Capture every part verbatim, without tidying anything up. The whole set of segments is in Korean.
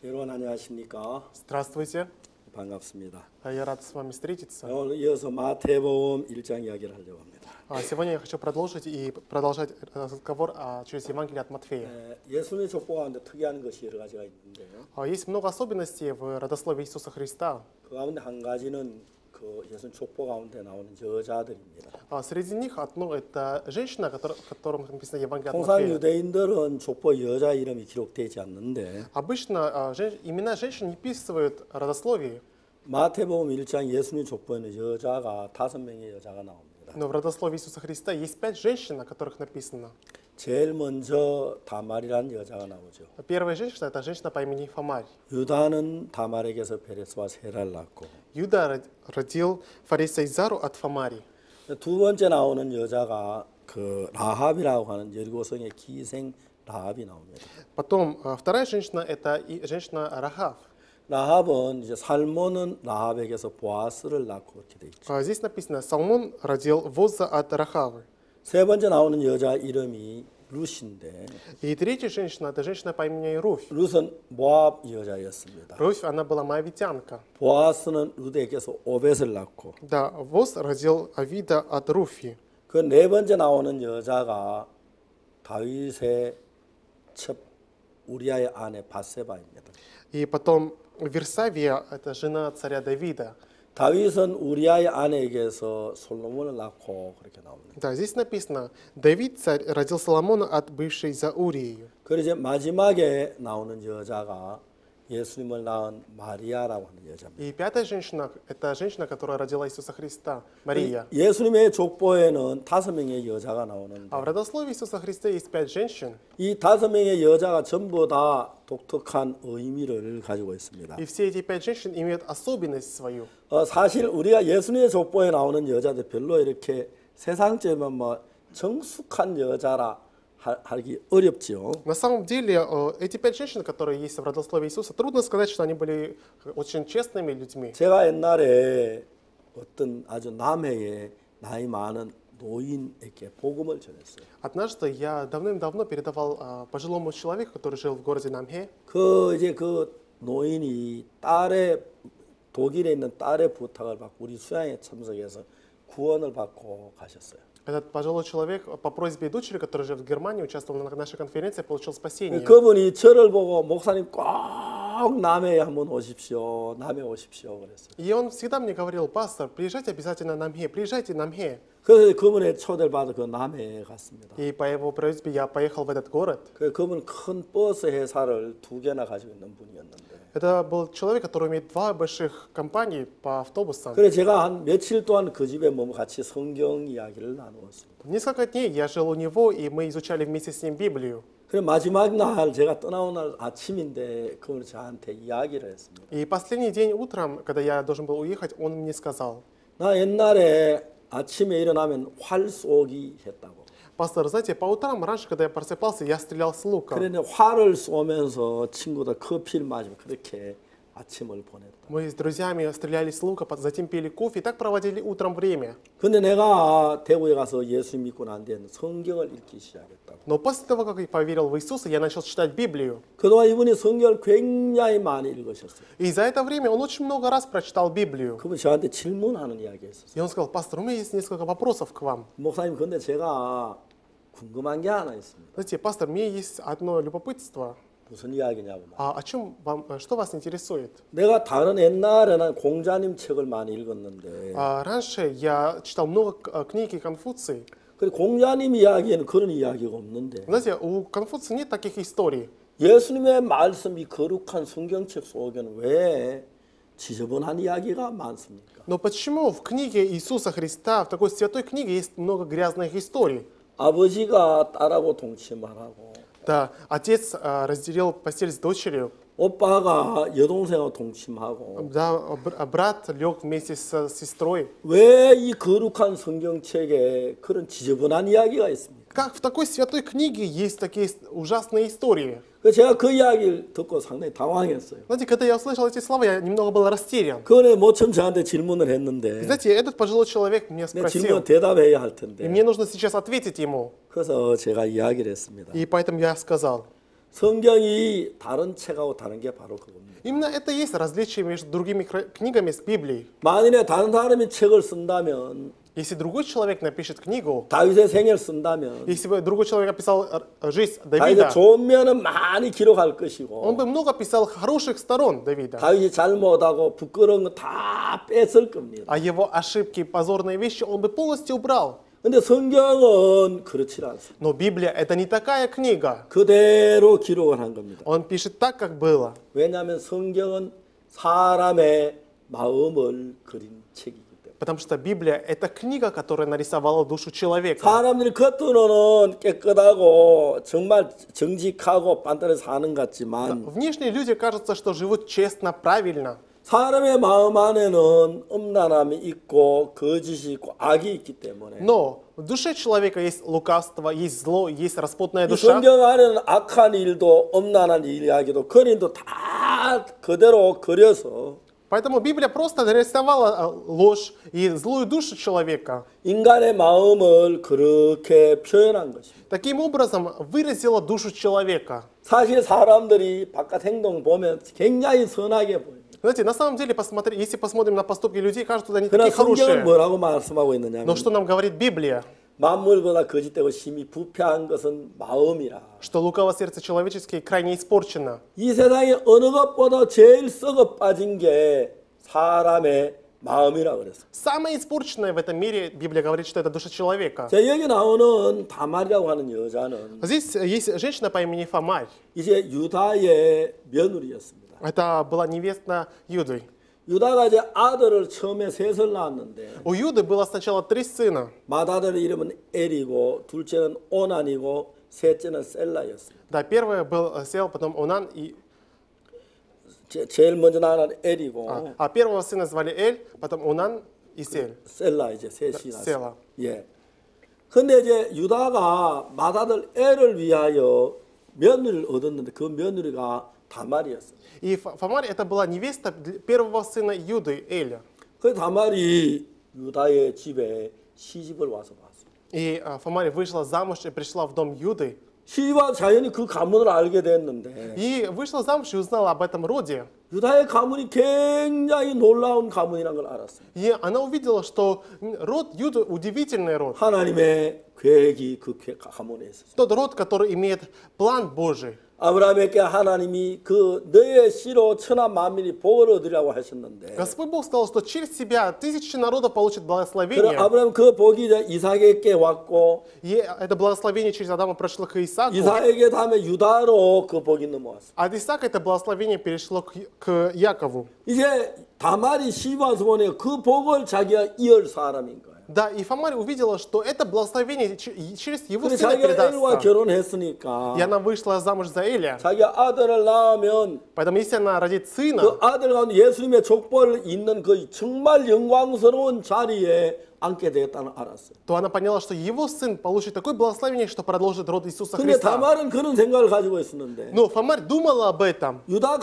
여러분 안녕하십니까? Здравствуйте. 반갑습니다. Я рад с вами встретиться. 오늘 이어서 마태복음 일 장 이야기를 하려고 합니다. Сегодня я хочу продолжить и продолжать разговор через Евангелие от Матфея. 네, 예수님의 족보 가운데 특이한 것이 여러 가지가 있는데요. Есть много особенностей в родословии Иисуса Христа. 그 가운데 한 가지는 그 예수님 족보 가운데 나오는 여자들입니다. Среди них одно это женщина, в котором написано Евангелие от 통상 Матфея. 유대인들은 족보 여자 이름이 기록되지 않는데 Обычно имена женщин не вписывают родословие. 마태복음 일 장 예수님 족보에는 여자가 다섯 명의 여자가 나옵니다. Но в родословии Иисуса Христа есть пять женщин, о которых написано. 제일 먼저 다말이라는 여자가 나오죠. Первая женщина это женщина по имени Фомарь. 유다는 다말에게서 베레스와 세라를 낳고 Юда родил Фариса и Зару от Фомари. 두 번째 나오는 여자가 그 라합이라고 하는 여리고성의 기생 라합이 나옵니다. Потом вторая женщина это женщина Рахав. 라합은 이제 살몬은 라합에게서 보아스를 낳고 그렇게 돼 있죠. Здесь написано Салмон родил Воза от Рахавы. 세 번째 나오는 여자 이름이 룻인데 И третья женщина это женщина по имени Руфь. 룻은 모압 여자였습니다. Руфь она была моавитянка. 보아스는 룻에게서 오벳을 낳고 Да, Воз родил Авида от Руфи. 그 네 번째 나오는 여자가 다윗의 첩 우리아의 아내 바세바입니다. И потом Версавия это жена царя Давида. 다윗은 우리아의 아내에게서 솔로몬을 낳고 그렇게 나옵니다. Да, здесь написано Давид царь родил Соломона от бывшей Заурии. 그리고 이제 마지막에 나오는 여자가 예수님을 낳은 마리아라고 하는 여자입니다. И пятая женщина это женщина, которая родила Иисуса Христа, Мария. 예수님의 족보에는 다섯 명의 여자가 나오는데 А в родословии Иисуса Христа есть пять женщин. 이 다섯 명의 여자가 전부 다 독특한 의미를 가지고 있습니다. И все эти пять женщин имеют особенность свою. 어, 사실 우리가 예수님의 족보에 나오는 여자들 별로 이렇게 세상적이면 뭐 정숙한 여자라 하기 어렵지요. На самом деле, эти пять женщин, которые есть в родословии Иисуса, трудно сказать, что они были очень честными людьми. 제가 옛날에 어떤 아주 남해에 나이 많은 노인에게 복음을 전했어요. Однажды я давным-давно передавал пожилому человеку, который жил в городе Намхе. 그 이제 그 노인이 딸의 독일에 있는 딸의 부탁을 받고 우리 수양에 참석해서 구원을 받고 가셨어요. Этот пожилой человек по просьбе дочери, которая живет в Германии, участвовал на нашей конференции, получил спасение. 그분이 저를 보고 목사님 꼭 남해에 한번 오십시오. 남해 오십시오 그랬어요. И он всегда мне говорил: пастор, приезжайте обязательно на Намхе, приезжайте на Намхе. 그래서 그분의 초대를 받아 그 남해에 갔습니다. И по его просьбе я поехал в этот город. 그 그분은 큰 버스 회사를 두 개나 가지고 있는 분이었는데. Это был человек, который имеет два больших компании по автобусам. 그래 제가 한 며칠 동안 그 집에 머무 같이 성경 이야기를 나누었습니다. Несколько дней я жил у него, и мы изучали вместе с ним Библию. 그래 마지막 날 제가 떠나온 날 아침인데 그분이 저한테 이야기를 했습니다. И последний день утром, когда я должен был уехать, он мне сказал: 나 옛날에 아침에 일어나면 활 쏘기 했다고. пастор, знаете, по утрам, раньше, когда я просыпался, я стрелял с лука. 그런데 활을 쏘면서 친구들 커피를 마시고 그렇게 아침을 보냈다. Мы с друзьями стреляли с лука, затем пили кофе и так проводили утром время. 근데 내가 대구에 가서 예수 믿고 난 뒤에는 성경을 읽기 시작했다고. Но после того, как я поверил в Иисуса, я начал читать Библию. 그동안 이분이 성경을 굉장히 많이 읽으셨어요. И за это время он очень много раз прочитал Библию. 그분 저한테 질문하는 이야기였어요. И он сказал: пастор, у меня есть несколько вопросов к вам. 목사님, 근데 제가 궁금한 게 하나 있습니다. Знаете, пастор, у меня есть одно любопытство. 무슨 이야기냐고. А о чем вам, что вас интересует? 내가 다른 옛날에는 공자님 책을 많이 읽었는데 А раньше я читал много книг Конфуции. 그리고 공자님 이야기에는 그런 이야기가 없는데 Знаете, у Конфуции нет таких историй. 예수님의 말씀이 거룩한 성경책 속에는 왜 지저분한 이야기가 많습니까? Но почему в книге Иисуса Христа, в такой святой книге, есть много грязных историй? 아버지가 딸하고 동침하라고 Да, отец а, разделил постель с дочерью. 오빠가 여동생하고 동침하고 Да, брат лег вместе с сестрой. 왜 이 거룩한 성경책에 그런 지저분한 이야기가 있습니까? Как в такой святой книге есть такие ужасные истории? 제가 그 이야기를 듣고 상당히 당황했어요. Знаете, когда я услышал эти слова, я немного был растерян. 그번에 모처럼 저한테 질문을 했는데 Знаете, этот пожилой человек меня 내 спросил, 질문 대답해야 할 и 텐데 мне нужно сейчас ответить ему. 그래서 제가 이야기를 했습니다. И поэтому я сказал: 성경이 다른 책하고 다른 게 바로 그겁니다. Именно это и есть различие между другими кра- книгами с Библией. 만일에 다른 사람이 책을 쓴다면, Если другой человек напишет книгу, 다윗의 생애를 쓴다면, если бы другой человек описал э, жизнь 다윗의 Давида, 좋은 면은 많이 기록할 он 것이고, бы много писал хороших сторон Давида, 다윗이 잘못하고 부끄러운 거 다 뺐을 겁니다. а его ошибки, позорные вещи он бы полностью убрал. 근데 성경은 그렇지 않습니다. Но Библия это не такая книга. 그대로 기록을 한 겁니다. Он пишет так, как было. 왜냐하면 성경은 사람의 마음을 그린 책이기 때문에. Потому что Библия это книга, которая нарисовала душу человека. 사람들이 겉으로는 깨끗하고 정말 정직하고 빤딴히 사는 것 같지만 Внешние люди кажется, что живут честно, правильно. 사람의 마음 안에는 음란함이 있고 거짓이 있고 악이 있기 때문에 Но в душе человека есть лукавство, есть зло, есть распутная 이 душа. 성경 안에는 악한 일도 음란한 이야기도 그림도 다 그대로 그려서 Поэтому Библия просто нарисовала э, ложь и злую душу человека. 인간의 마음을 그렇게 표현한 것입니다. Таким образом выразила душу человека. 사실 사람들이 바깥 행동 보면 굉장히 선하게 보여요. Знаете, на самом деле, посмотри, если посмотрим на поступки людей, кажется, они 그러나 такие 성경은 хорошие. 뭐라고 말씀하고 있느냐면 Но что нам говорит Библия? 만물보다 거짓되고 심히 부패한 것은 마음이라. Что лукаво сердце человеческое крайне испорчено. 이 세상에 어느 것보다 제일 썩어 빠진 게 사람의 마음이라 그랬어요. Самое испорченное в этом мире, Библия говорит, что это душа человека. 자, 여기 나오는 다말이라고 하는 여자는 Здесь есть женщина по имени Фомарь. 이제 유다의 며느리였습니다. Это была невеста Юды. 유다가 이제 아들을 처음에 셋을 낳았는데 У Юды было сначала три сына. 맏아들의 이름은 엘이고 둘째는 오난이고 셋째는 셀라였습니다. Да, первый был э, Сел, потом Онан, и, 제, 제일 먼저 낳은 엘이고 а, а первого сына звали Эль, потом Онан и Сель. 셀라 이제 셋이 났어요. 셀라. 예. 근데 이제 유다가 맏아들 엘을 위하여 며느리를 얻었는데 그 며느리가 다말이었어요. И Ф- Фомарь это была невеста для первого сына Юды, Эля. 그 다말이 유다의 집에 시집을 와서 봤어요. И э, Фомарь вышла замуж и пришла в дом Юды. 시집와 자연히 그 가문을 알게 됐는데 И вышла замуж и узнала об этом роде. 유다의 가문이 굉장히 놀라운 가문이라는 걸 알았어요. И она увидела, что род Юды удивительный род. 하나님의 계획이 그 계- 가문에 있었어요. Тот род, который имеет план Божий. 아브라함에게 하나님이 그 너의 씨로 천하 만민이 복을 얻으라고 하셨는데 Господь Бог сказал, что через себя тысячи народов получат 그럼 благословение. 아브라함 그 복이 이제 이삭에게 왔고 И это благословение через Адама прошло к Исааку. 이삭에게 다음에 유다로 그 복이 넘어왔어요. А от Исаака это благословение перешло к, к Якову. 이제 다말이 시집 와서 보니 그 복을 자기가 이을 사람인 거예요. Да, и Фомарь увидела, что это благословение ч- и через его 근데 сына 자기가 엘과 передастся. 결혼했으니까 И она вышла замуж за Эля. 자기 아들을 낳으면 Поэтому если она родит 그 сына, 아들 가운데 예수님의 족보를 잇는 그 정말 영광스러운 자리에 앉게 되었다는 알았어요. то она поняла, что его сын получит такое благословение, что продолжит род Иисуса 근데 Христа. 다말은 그런 생각을 가지고 있었는데 Но Фомарь думала об этом. 유다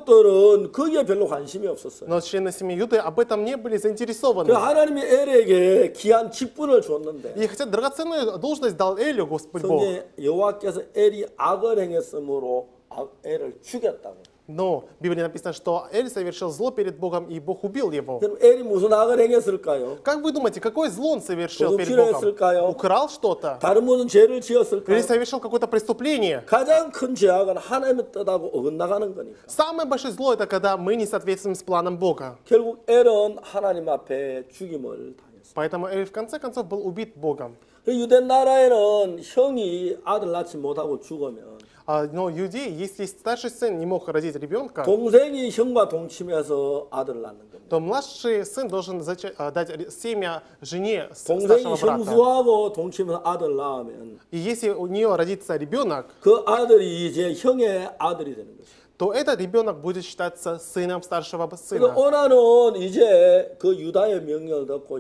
가족들은 거기에 별로 관심이 없었어요. Но члены семьи Юды об этом не были заинтересованы. 그 하나님이 엘에게 귀한 직분을 줬는데 И хотя драгоценную должность дал Элю Господь Бог, 성경에 여호와께서 엘이 악을 행했으므로 악- 엘을 죽였다고. но в Библии написано, что Эль совершил зло перед Богом, и Бог убил его. 그럼 엘이 무슨 악을 행했을까요? Как вы думаете, какое зло он совершил 도둑질을 перед Богом? 했을까요? Украл что-то? 다른 무슨 죄를 Или 지었을까요? совершил какое-то преступление? 가장 큰 죄악은 하나님의 뜻하고 어긋나가는 거니까. Самое большое зло — это когда мы не соответствуем с планом Бога. 결국 엘은 하나님 앞에 죽임을 당했어요. Поэтому Эль в конце концов был убит Богом. 그 유대 나라에는 형이 아들 낳지 못하고 죽으면 А, но иудеи, если старший сын не мог родить ребенка, 동생이 형과 동침해서 아들을 낳는 겁니다. то младший сын должен зачать- а, дать ре- семя жене с- 동생이 старшего брата. 형수하고 동침해서 아들 낳으면 И если у нее родится ребенок, 그 아들이 이제 형의 아들이 되는 것이죠. то этот ребенок будет считаться сыном старшего 그래서 сына. 오나는 이제 그 유다의 명령을 듣고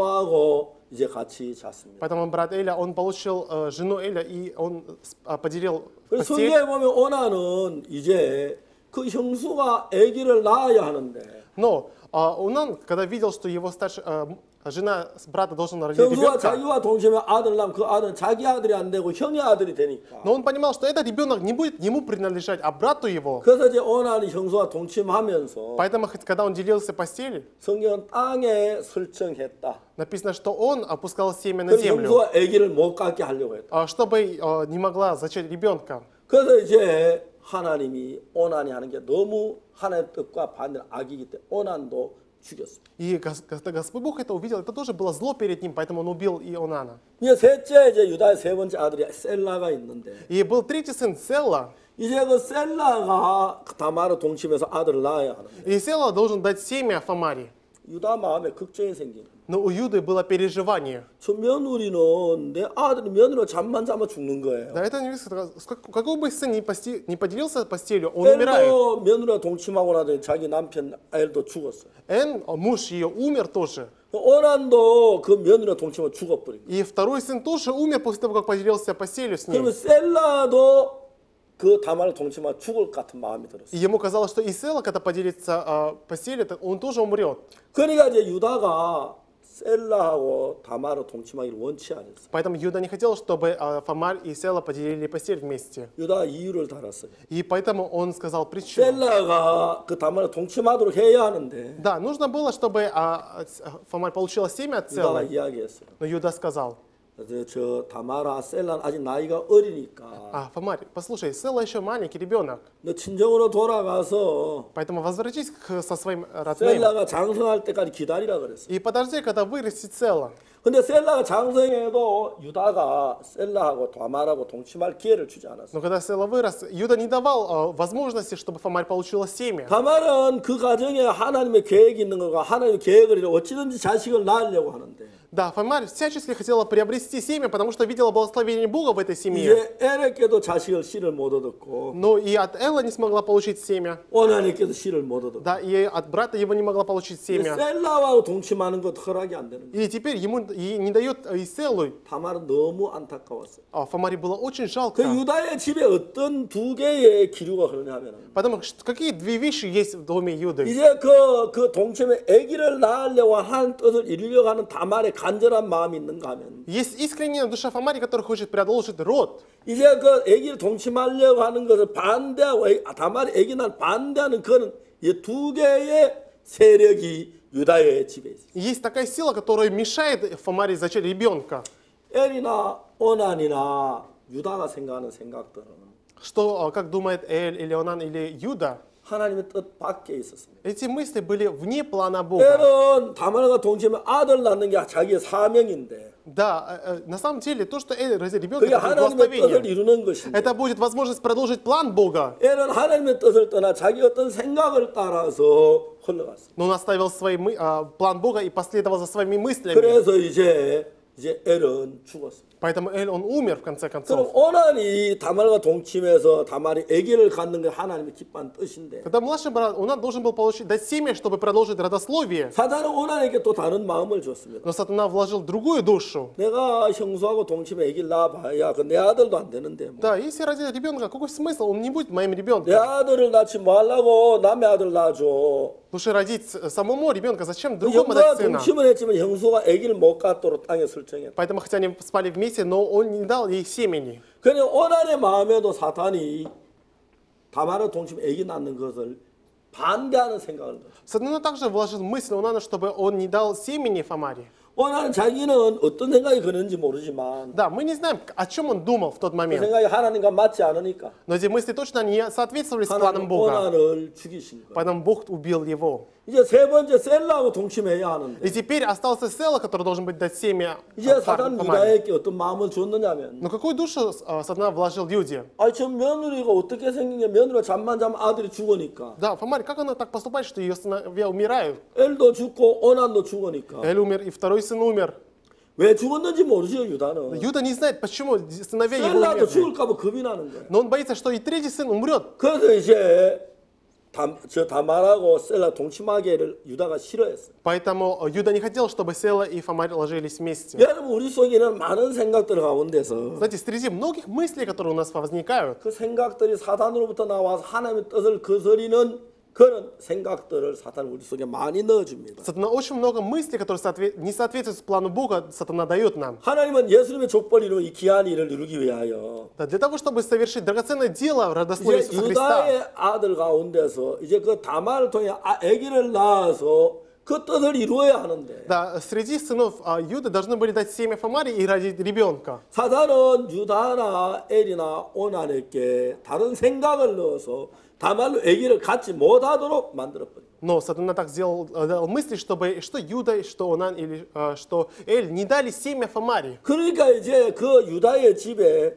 형수하고 이제 같이 잤습니다. Поэтому брат Эля, он получил э, жену Эля, и он с- а, поделил 그래서 постель. 성경에 보면 오나는 이제 그 형수가 아기를 낳아야 하는데 Но а, Унан, когда видел, что его старший, э, жена с брата должен родить 형수가 ребенка. 자기와 동침해 아들 낳으면 그 아들은 자기 아들이 안 되고 형의 아들이 되니까. Но он понимал, что этот ребенок не будет ему принадлежать, а брату его. 그래서 이제 오난이 형수와 동침하면서 Поэтому, хоть когда он делился постелью, 성경은 땅에 설정했다. написано, что он опускал семя на 그래서 землю, 형수와 아기를 못 갖게 하려고 했다. а, чтобы э, не могла зачать ребенка. 그래서 이제 하나님이 오난이 하는 게 너무 하나님의 뜻과 반대는 악이기 때문에 오난도 죽였습니다. И Гос- когда Господь Бог это увидел, это тоже было зло перед ним, поэтому он убил Ионана. 이제 셋째 이제 유다의 세 번째 아들이 셀라가 있는데 И был третий сын Селла, 이제 그 셀라가 다마를 동침해서 아들을 낳아야 하는데 и Селла должен дать семя Фамаре. 유다 마음에 걱정이 생기는 거예요. Но у Юды было переживание. 저 며느리는 내 아들이 며느리로 잠만 자면 죽는 거예요. Да, это не сколько- какой бы сын не, пости- не поделился постелью, он умирает. 엘도 며느리와 동침하고 나더니 자기 남편 엘도 죽었어요. Эн, муж ее, умер тоже. 오난도 그 며느리와 동침하고 죽어버린 거예요. И второй сын тоже умер после того, как поделился постелью с ней. 그러면 셀라도 그 다말을 동침하고 죽을 것 같은 마음이 들었어요. И ему казалось, что и Села, когда поделится а, постелью, то он тоже умрет. 그러니까 이제 유다가 셀라하고 다말을 동침하기를 원치 않았어요. Поэтому Юда не хотел, чтобы а, Фамаль и Села поделили постель вместе. 유다가 이유를 달았어요. И поэтому он сказал причину. 셀라가 그 다말을 동침하도록 해야 하는데 Да, нужно было, чтобы а, а, Фамаль получила семя от 유다가 Селы. 이야기했어요. Но Юда сказал: 저, 저 다마라 셀라는 아직 나이가 어리니까 а, Фамаль, послушай, Села еще маленький ребенок, 너 친정으로 돌아가서 поэтому возвратись к- со своим родным 셀라가 장성할 때까지 기다리라 그랬어요. и подожди, когда вырастет Села. 근데 셀라가 장성해도 유다가 셀라하고 다말하고 동침할 기회를 주지 않았어요. Но когда Села вырос, Юда не давал а, возможности, чтобы Фамаль получила семя. 다말은 그 가정에 하나님의 계획이 있는 거가 하나님의 계획을 이루어 어찌든지 자식을 낳으려고 하는데 Да, Фамаль всячески хотела приобрести семя, потому что видела благословение Бога в этой семье. 이제 엘에게도 자식을 씨를 못 얻었고 Но и от Элла не смогла получить семя. 오난에게도 씨를 못 얻었고 Да, и от брата его не могла получить семя. 셀라와 동침하는 것도 허락이 안 되는 거예요. И теперь ему и не дает и Селу. 다말은 너무 안타까웠어요. А Фамаре было очень 그 жалко. 유다의 집에 어떤 두 개의 기류가 흐르냐면 Потому что какие две вещи есть в доме Юды? 이제 그, 그 동침에 아기를 낳으려고 하는 뜻을 이루려고 하는 다말의 간절한 마음이 있는가 하면 Есть искренняя душа Фамари, которая хочет продолжить род. 이제 그 아기를 동침하려고 하는 것을 반대하고 아, 다말이 아기 낳을 반대하는 그는 이 두 개의 세력이 유다의 집에 있어요. Есть такая сила, которая мешает Фамаре зачать ребенка. 엘이나 오난이나 유다가 생각하는 생각들은 Что, а, как думает Эль, или Онан, или Юда, 하나님의 뜻 밖에 있었습니다. эти мысли были вне плана Бога. 엘은 다말과 동침에 아들 낳는 게 자기의 사명인데 Да, э, э, на самом деле то, что Эль родил ребенка, 그게 это 하나님의 뜻을 благословение. 이루는 것인데 Это будет возможность продолжить план Бога. 엘은 하나님의 뜻을 떠나 자기 어떤 생각을 따라서 흘러갔어요. Но он оставил свой мы- а, план Бога и последовал за своими мыслями. 그래서 이제 이제 엘은 죽었어요. Поэтому Эль, он умер в конце 그럼 концов. 오난이 다말과 동침해서 다말이 아기를 갖는 게 하나님의 기뻐한 뜻인데 Когда младший брат, он должен был получить, дать семя, чтобы продолжить родословие. 사단은 오난에게 또 다른 마음을 줬습니다. Но Сатана вложил другую душу. 내가 형수하고 동침해 아기를 낳아봐야 그 내 아들도 안 되는데 뭐. Да, если родить ребенка, какой смысл? Он не будет моим 내 ребенком. 아들을 낳지 말라고 남의 아들 낳아줘. Лучше родить самому ребенка, зачем другому 형수가 дать сына? 동침을 했지만 형수가 아기를 못 갖도록 땅에 설정했다. Поэтому, хотя они спали вместе, но он не дал ей семени. 그냥 오난의 마음에도 사탄이 다말과 동침에 아기 낳는 것을 반대하는 생각을 넣었어요. Сатана также вложил мысль Онана, чтобы он не дал семени Фамаре. 오난은 자기는 어떤 생각이 그는지 모르지만 Да, мы не знаем, о чем он думал в тот 그 момент. 생각이 하나님과 맞지 않으니까 Но эти мысли точно не соответствовали с планом 하나님 Бога. 오난을 죽이신 거예요. Поэтому Бог убил его. 이제 세 번째 셀라하고 동침해야 하는데 И теперь остался Села, который должен быть дать семя 이제 Фа- 사단 Фамаре. 유다에게 어떤 마음을 줬느냐면 Но какую душу а, Сатана вложил в Юде? 아니 저 며느리가 어떻게 생긴 게 며느리가 잠만 자면 아들이 죽으니까 Да, Фамаре, как она так поступает, что ее сыновья умирают? 엘도 죽고 오난도 죽으니까 Эль умер, и второй сын умер. 왜 죽었는지 모르죠 유다는. Юда не знает, почему сыновья его 셀라도 умерли. 죽을까 봐 겁이 나는 거예요. Но он боится, что и третий сын умрет. 그래서 이제 다, 저 다말하고 셀라 동침하기를 유다가 싫어했어요. Поэтому Юда не хотел, чтобы Села и Фамарь ложились вместе. 여러분 우리 속에는 많은 생각들 가운데서 Знаете, среди многих мыслей, которые у нас возникают, 그 생각들이 사단으로부터 나와서 하나님의 뜻을 거스리는 그런 생각들을 사탄은 우리 속에 많이 넣어줍니다. Сатана очень много мыслей, которые соответ- не соответствуют плану Бога, Сатана дает нам. 하나님은 예수님의 족보를 이루는 이 귀한 일을 이루기 위하여 Да, для того, чтобы совершить драгоценное дело в родословии 이제 Иисуса Христа. 유다의 아들 가운데서 이제 그 다말을 통해 아, 아기를 낳아서 그 뜻을 이루어야 하는데 Да, среди сынов а, Юды должны были дать семя Фамари и родить ребенка. 사단은 유다나 엘이나 오난에게 다른 생각을 넣어서 다말로 아기를 갖지 못하도록 만들어버립니다. Но Сатана так сделал, э, дал мысли, чтобы что Юда, что Онан или э, что Эль не дали семя Фамари. 그러니까 이제 그 유다의 집에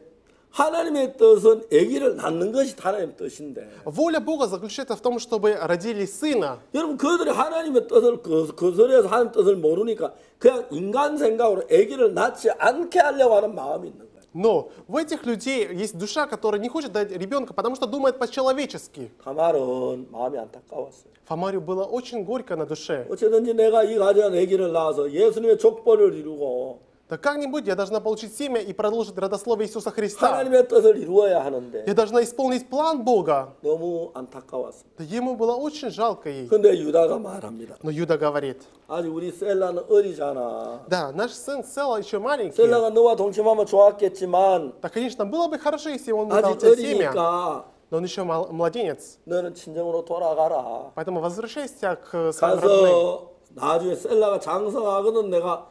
하나님의 뜻은 아기를 낳는 것이 하나님의 뜻인데 Воля Бога заключается в том, чтобы родили сына. 여러분 그들이 하나님의 뜻을 그, 거스려서 하나님의 뜻을 모르니까 그냥 인간 생각으로 아기를 낳지 않게 하려고 하는 마음이 있는 거예요. Но в этих людей есть душа, которая не хочет дать ребенка, потому что думает по-человечески. 다말은 마음이 안타까웠어요. Фамарию было очень горько на душе. 어쨌든지 내가 이 가정에 아기를 낳아서 예수님의 족보를 이루고 Да как-нибудь я должна получить семя и продолжить родословие Иисуса Христа. 하나님의 뜻을 이루어야 하는데 Я должна исполнить план Бога. 너무 안타까웠습니다. Да ему было очень жалко ей. 근데 유다가 말합니다. Но Юда говорит, 아직 우리 셀라는 어리잖아. да, наш сын Села еще маленький. 셀라가 너와 동침하면 좋았겠지만 Да, конечно, было бы хорошо, если он бы дал 아직 тебе семя, 어리니까 но он еще мал- младенец. 너는 친정으로 돌아가라. Поэтому возвращайся к своим родным. 가서 나중에 셀라가 장성하거든 내가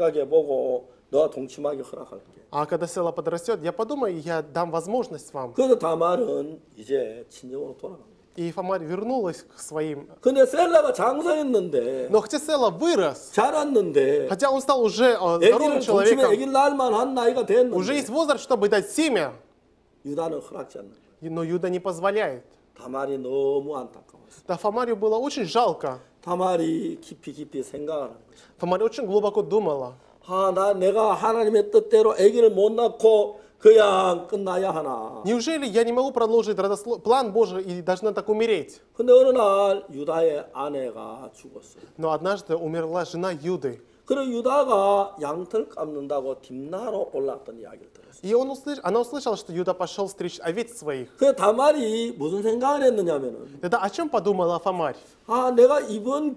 생각해보고 너와 동침하게 허락할게. А когда Села подрастет, я подумаю, я дам возможность вам. 그래서 다말은 이제 친정으로 돌아갑니다. И Фамарь вернулась к своим. 근데 셀라가 장성했는데 Но хотя Села вырос, 자랐는데 хотя он стал уже э, здоровым 애기를 동침에 человеком, 애기를 낳을 만한 나이가 уже 됐는데 есть возраст, чтобы дать семя, 유다는 허락지 않는 거예요. но Юда не позволяет. 다말이 너무 안타까웠어요. Да, Фамарию было очень жалко. 다말이 깊이 깊이 생각을 한 거죠. Фамарь очень глубоко думала. 아, 나 내가 하나님의 뜻대로 아기를 못 낳고 그냥 끝나야 하나. Неужели я не могу продолжить родосло- план Божий и должна так умереть? 근데 어느 날 유다의 아내가 죽었어요. Но однажды умерла жена Юды. 그리고 유다가 양털 깎는다고 딥나로 올랐던 이야기를 들었어요. И он услыш... она услышала, что Юда пошел стричь овец своих. 그 다말이 무슨 생각을 했느냐면은 Тогда о чем подумала Фамарь? 아, 내가 이번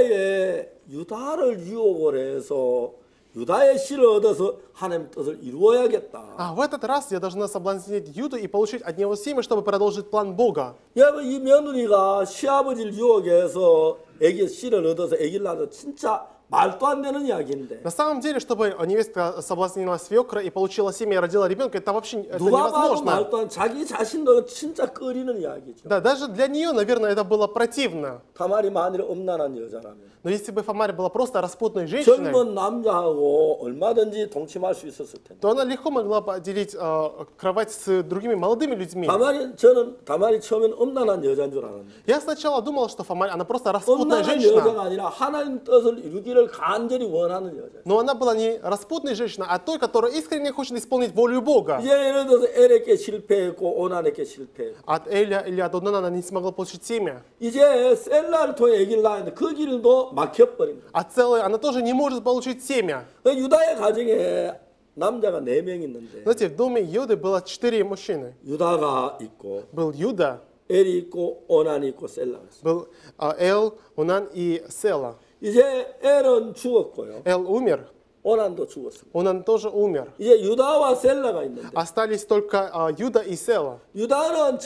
기회에 유다를 유혹을 해서 유다의 씨를 얻어서 하나님의 뜻을 이루어야겠다. А в этот раз я должна соблазнить Юду и получить от него семя, чтобы продолжить план Бога. 여러분 이 며느리가 시아버지를 유혹해서 애기 씨를 얻어서 애기를 낳아서 진짜 말도 안 되는 이야기인데 На самом деле, чтобы невестка соблазнила свекра и получила семя и родила ребенка, это вообще это 누가 봐도 невозможно. 말도 안 자기 자신도 진짜 꺼리는 이야기죠. Да, даже для нее, наверное, это было противно. 다말이 만일 엄난한 여자라면 Но если бы Фамарь была просто распутной женщиной, 젊은 남자하고 얼마든지 동침할 수 있었을 텐데. то она легко могла поделить э, кровать с другими молодыми людьми. 다말이 저는 다말이 처음엔 엄난한 여자인 줄 알았는데 Я сначала думал, что Фамарь, она просто распутная 엄난한 женщина. 여자가 아니라 하나님 뜻을 이루기를 간절히 원하는 여자. Но она была не распутной женщиной, а той, которая искренне хочет исполнить волю Бога. 이제 예를 들어서 엘에게 실패했고 오난에게 실패했고 От Эля или от Онана она не смогла получить семя. 이제 셀라를 통해 애기를 낳았는데 그 길도 막혀버린 거예요. А целая она тоже не может получить семя. 유다의 가정에 남자가 네 명 있는데 Знаете, в доме Юды было четыре мужчины. 유다가 있고 Был Юда, 엘이 있고 오난이 있고 셀라가 있어요. был а, Эл, Онан и Села. 이제 엘은 죽었고요. Эл умер, 오난도 죽었습니다. Онан тоже умер. 이제 유다와 셀라가 있는데 Остались только а, Юда и Села. 유다는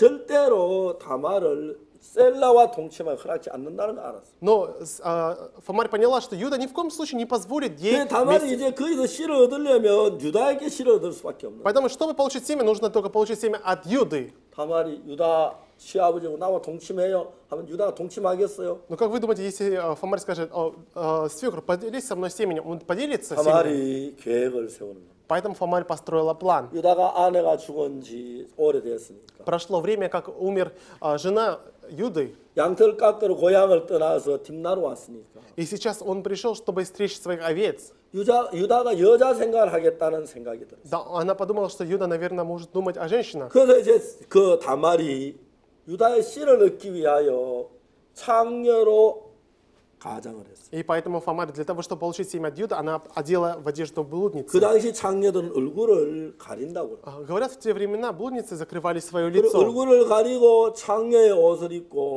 절대로 다말을 셀라와 동침하기 허락지 않는다는 걸 알았어요. Но а, Фамарь поняла, что Юда ни в коем случае не позволит ей 근데 다말이 вместе. 이제 거기서 씨를 얻으려면 유다에게 씨를 얻을 수밖에 없는 거예요. Поэтому, чтобы получить семя, нужно только получить семя от Юды. 다말이 유다 시아버지고 나와 동침해요 하면 유다가 동침하겠어요? Но как вы думаете, если а, Фамарь скажет, «О, а, свекр, поделись со мной семенем», он поделится семенем? 다말이 계획을 세우는 거예요. Поэтому Фамарь построила план. 유다가 아내가 죽은 지 오래됐으니까 Прошло время, как умер а, жена Юды, 양털 깎으러 고향을 떠나서 딥나로 왔으니까 и сейчас он пришел, чтобы стричь своих овец. 유다, 유다가 여자 생각을 하겠다는 생각이 들었어요. Да, она подумала, что Юда, наверное, может думать о женщинах. 그래서 이제 그 다말이 유다의 씨를 얻기 위하여 창녀로 가장을 했어요. И поэтому Фамарь, для того, чтобы получить семя от Юда, она одела в одежду 그 блудницы. 당시 창녀들은 얼굴을 가린다고. А, Говорят, в те времена блудницы закрывали свое 그리고 лицо. 얼굴을 가리고 창녀의 옷을 입고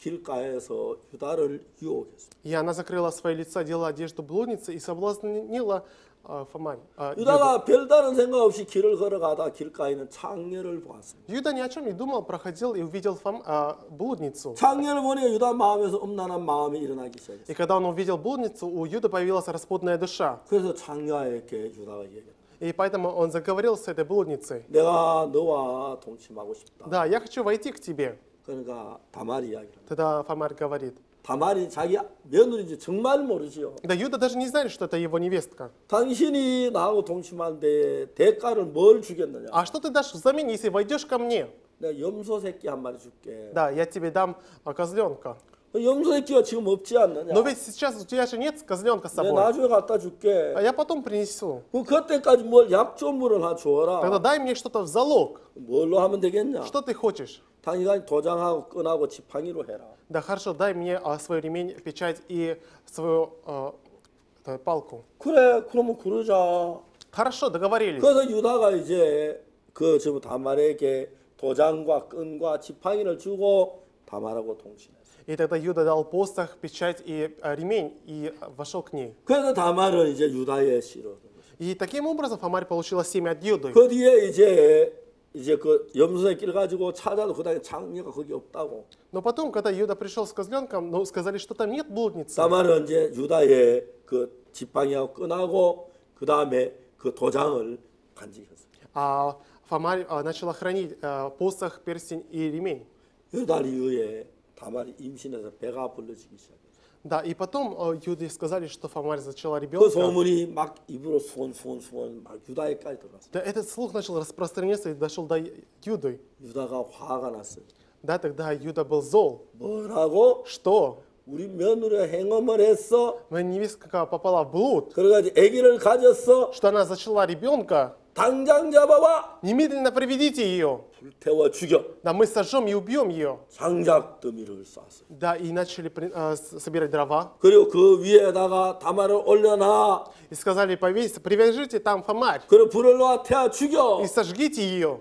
길가에서 유다를 유혹했습니다. И она закрыла свои лица, одела одежду блудницы и соблазнила э, Фомарь. э, Юду. 유다가 별다른 생각 없이 길을 걸어가다 길가에는 창녀를 보았습니다. Юда ни о чем не думал, проходил и увидел Фом- э, блудницу. 창녀를 보니 유다 마음에서 음란한 마음이 일어나기 시작했어요. И когда он увидел блудницу, у Юды появилась распутная душа. 그래서 창녀에게 유다가 얘기했다. И поэтому он заговорил с этой блудницей. 내가 너와 동침하고 싶다. Да, я хочу войти к тебе. 그러니까 다말이 이야기를. Тогда Фомарь говорит. 다말이 자기 며느리인지 정말 모르지요. Да, Юда даже не знает, что это его невестка. 당신이 나하고 동침하는데 대가를 뭘 주겠느냐? А что ты дашь взамен, если войдешь ко мне? 내가 염소 새끼 한 마리 줄게. Да, я тебе дам а, козленка. 염소 새끼가 지금 없지 않느냐? Но ведь сейчас у тебя же нет козленка с 내가 собой. 나중에 갖다 줄게. А я потом принесу. 그 그때까지 뭘 약조물을 하나 Тогда 줘라. дай мне что-то в залог. 뭘로 하면 되겠냐? Что ты хочешь? 당신이 도장하고 끈하고 지팡이로 해라. Да хорошо, дай мне а, свой ремень, печать и свою а, это, палку. 그래, 그러면 그러자. Хорошо, договорились. 그래서 유다가 이제 그 지금 다말에게 도장과 끈과 지팡이를 주고 다말하고 동침했어. И тогда Юда дал посох, печать и а, ремень и а, вошел к ней. 그래서 다말은 이제 유다의 씨로. И таким образом Фомарь получила семя от Юды. 그 뒤에 이제 이제 그 염소새끼를 가지고 찾아도 그다음에 장녀가 거기 없다고. Но потом, когда Юда пришел с козленком, ну, сказали, что там нет блудницы. 다말은 이제 유다의 그 지팡이하고 끈하고 그 다음에 그 도장을 간직했어. А Фомарь а, начала хранить а, посох, перстень и ремень. 여달 이후에 다말이 임신해서 배가 불러지기 시작했어. Да, и потом а, Юде сказали, что Фомарь зачала 그 ребенка. 소문이 막 입으로 수원수원수원 막 유다에까지 들어갔어. Да, этот слух начал распространяться и дошел до Юды. 유다가 화가 났어요. Да, тогда Юда был зол. 뭐라고? Что? 우리 며느리가 행음을 했어. Моя невестка попала в блуд, 그래가지고 아기를 가졌어. что она зачала ребенка. 당장 잡아와. Немедленно приведите ее. 불태워 죽여. Да, мы сожжем и убьем ее. 장작 더미를 쐈어. Да, и начали при- а, с- собирать дрова. 그리고 그 위에다가 다말을 올려놔. И сказали, повесьте, привяжите там Фомарь 그리고 불을 놓아 태워 죽여. и сожгите ее.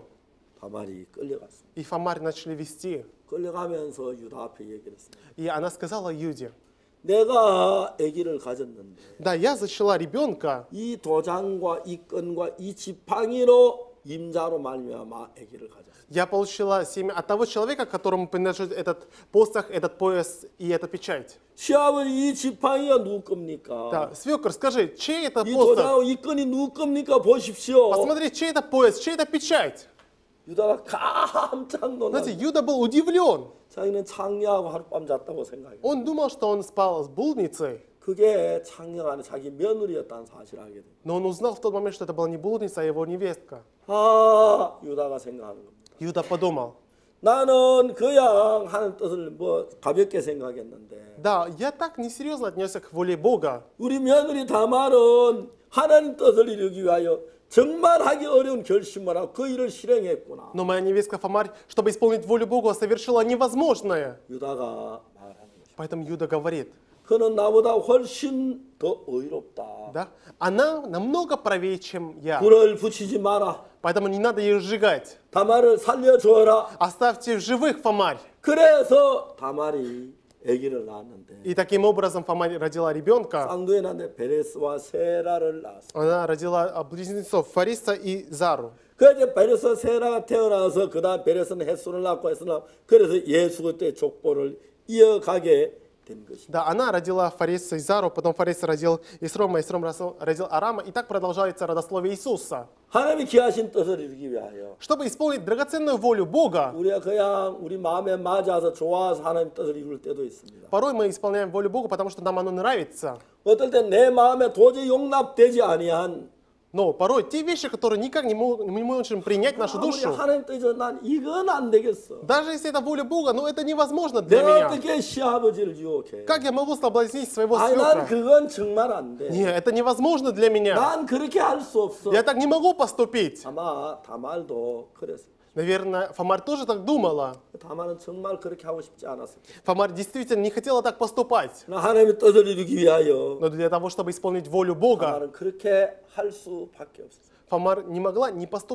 다말이 끌려갔어. И Фомарь начали вести. 끌려가면서 유다 앞에 얘기를 했어. И она сказала Юде, 내가 아기를 가졌는데 да, я зачала ребенка, 이 도장과 이 끈과 이 지팡이로 임자로 말미암아 아기를 가졌어. я получила семя от того человека, которому принадлежит этот посох, этот пояс и эта печать. 시아버지 이 지팡이가 누구 겁니까? Да, свекор, скажи, чей это 이 посох? 도장하고 이 끈이 누구 겁니까? 보십시오. Посмотри, чей это пояс, чей это печать? 유다가 깜짝 놀랐어. Знаете, Юда был удивлен. 자기는 창녀하고 하룻밤 잤다고 생각해. Он думал, что он спал с блудницей, 그게 창녀가 아니라 자기 며느리였다는 사실을 알게 돼. но он узнал в тот момент, что это была не блудница, а его невестка. 아, 유다가 생각하는 겁니다. Юда подумал, 나는 그냥 하는 뜻을 뭐 가볍게 생각했는데 да, я так несерьезно отнесся к воле Бога. 우리 며느리 다말은 하나님 뜻을 이루기 위하여 정말 하기 어려운 결심을 하고 그 일을 실행했구나. Но моя невестка Фомарь, чтобы исполнить волю Бога, совершила невозможное. 유다가 말하는 것이. Поэтому Юда говорит, 그는 나보다 훨씬 더 의롭다. да, она намного правее, чем я. 불을 붙이지 마라. Поэтому не надо ее сжигать. 다말을 살려줘라. Оставьте в живых Фомарь. 그래서 다말이 아기를 낳았는데 И таким образом Фомарь родила ребенка. 쌍두에 낳는데 베레스와 세라를 낳았어. Она родила а, близнецов Фариса и Зару. 그 이제 베레스 세라가 태어나서 그다음 베레스는 햇손을 낳고 했으나 그래서 예수 그때 족보를 이어가게 된 것입니다. Да, она родила Фариса и Зару, потом Фарис родил Исрома, Исром родил Арама, и так продолжается родословие Иисуса. 하나님이 기하신 뜻을 이루기 위하여 Чтобы исполнить драгоценную волю Бога, 우리가 그냥 우리 마음에 맞아서 좋아서 하나님 뜻을 이룰 때도 있습니다. порой мы исполняем волю Бога, потому что нам оно нравится. 어떨 때 내 마음에 도저히 용납되지 아니한 Но порой те вещи, которые никак не мо- мы не можем принять в нашу 아무리 душу, 하나님 뜻이 난 이건 안 되겠어. даже если это воля Бога, но это невозможно для 내가 меня. 어떻게 시아버지를 유혹해? Как я могу соблазнить своего 아니 난 свекра? 그건 정말 안 돼. Нет, это невозможно для меня. 난 그렇게 할 수 없어. Я так не могу поступить. 아마 다말도 그랬어. Наверное, Фомарь тоже так думала. 다말은 정말 그렇게 하고 싶지 않았어. Фомарь действительно не хотела так поступать. 나 하나님의 뜻을 이루기 위하여 Но для того, чтобы исполнить волю Бога, 다말은 그렇게 할 수밖에 없어. Фомарь не могла не поступить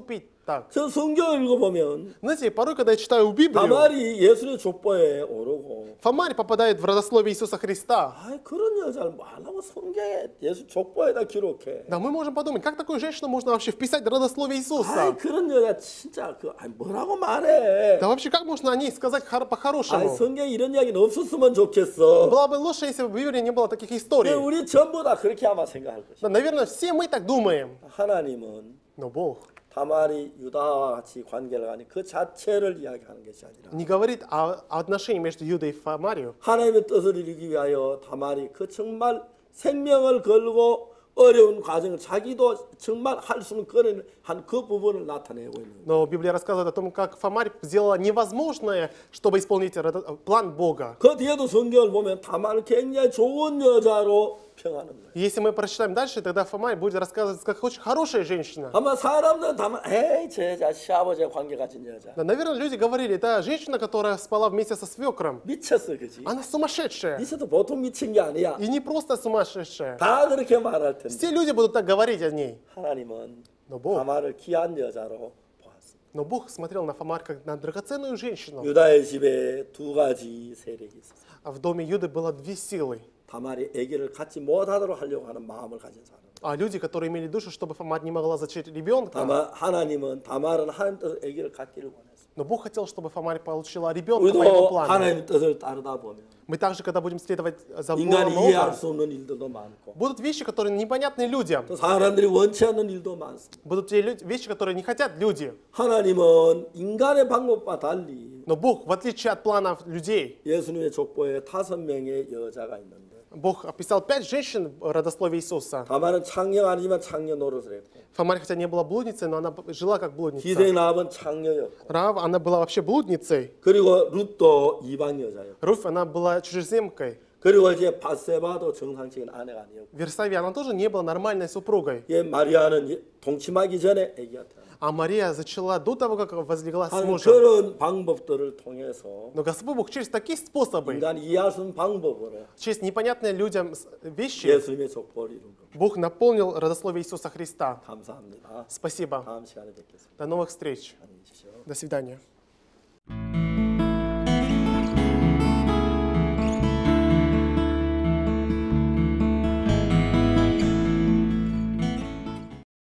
так. 저 성경을 읽어보면 Знаете, порой, когда я читаю Библию, 다말이 예수의 족보에 오르고 Фомарь попадает в родословие Иисуса Христа. 아 그런 여자를 뭐하려고 성경에 예수 족보에다 기록해. Да, мы можем подумать, как такую женщину можно вообще вписать в родословие 아 Иисуса? 그런 여자 진짜 그 아니, 뭐라고 말해. Да вообще, как можно о ней сказать хор- 아 по-хорошему? 성경에 이런 이야기는 없었으면 좋겠어. Было бы лучше, если бы в Библии не было таких 근데 историй. 우리 전부 다 그렇게 아마 생각할 것이야. Да, наверное, все мы так думаем. 하나님은 Но Бог 다말이 유다와 같이 관계를 하니 그 자체를 이야기하는 것이 아니라 не говорит о, о отношении между Юдой и Фомарью. 하나님의 뜻을 이루기 위하여 다말이 그 정말 생명을 걸고 어려운 과정을 자기도 정말 할 수는 그런 한 그 부분을 나타내고 있는 거예요. Но Библия рассказывает о том, как Фомарь сделала невозможное, чтобы исполнить родо- план Бога. 그 뒤에도 성경을 보면 다말은 굉장히 좋은 여자로 평하는 거예요. Если мы прочитаем дальше, тогда Фомарь будет рассказывать, как очень хорошая женщина. 아마 사람들은 다말 에이 저 여자 시아버지와 관계 가진 여자 Да, наверное, люди говорили, это женщина, которая спала вместе со свекром. 미쳤어 그지? Она сумасшедшая. 미쳐도 보통 미친 게 아니야. И не просто сумасшедшая. 다 그렇게 말할 텐데 Все люди будут так говорить о ней. 하나님은 Но Бог, 다말을 귀한 여자로 보았습니다. но Бог смотрел на Фомарь как на драгоценную женщину. 유다의 집에 두 가지 세력이 있었어요. А в доме Юды было две силы. 다말이 아기를 갖지 못하도록 하려고 하는 마음을 가진 사람. А люди, которые имели душу, чтобы Фомарь не могла зачать ребенка. 다만 하나님은 다말은 하나님 뜻을 아기를 갖기를 원했어요. Но Бог хотел, чтобы Фомарь получила ребенка по его 우리도 плану. 하나님의 뜻을 따르다 보면 Мы также, когда будем следовать за 인간이 волей 이해할 Бога, 수 없는 일들도 많고 будут вещи, которые непонятны людям. 또 사람들이 원치 않는 일도 많습니다. Будут те лю- вещи, которые не хотят люди. 하나님은 인간의 방법과 달리 Но Бог, в отличие от планов людей, 예수님의 족보에 다섯 명의 여자가 있는데 Бог описал пять женщин в родословии Иисуса. 다말은 창녀 아니지만 창녀 노릇을 했고 Фомарь, хотя не была блудницей, но она жила как блудница. 기생 라합은 창녀였고 Рав, она была вообще блудницей. 그리고 룻도 이방 여자였고 Руфь, она была чужеземкой. 그리고 이제 바세바도 정상적인 아내가 아니었고 Версавия, она тоже не была нормальной супругой. 예, 마리아는 예- 동침하기 전에 아기가 태어났다. А Мария зачала до того, как возлегла с 하는 мужем. 그런 방법들을 통해서 Но Господь Бог через такие способы, 인간이 이해할 수 없는 방법으로 через непонятные людям с- вещи, 예수님의 족보를 이룬 겁니다. Бог наполнил родословие Иисуса Христа. 감사합니다. Спасибо. 다음 시간에 뵙겠습니다. До новых встреч. 안녕히 계십시오. До свидания.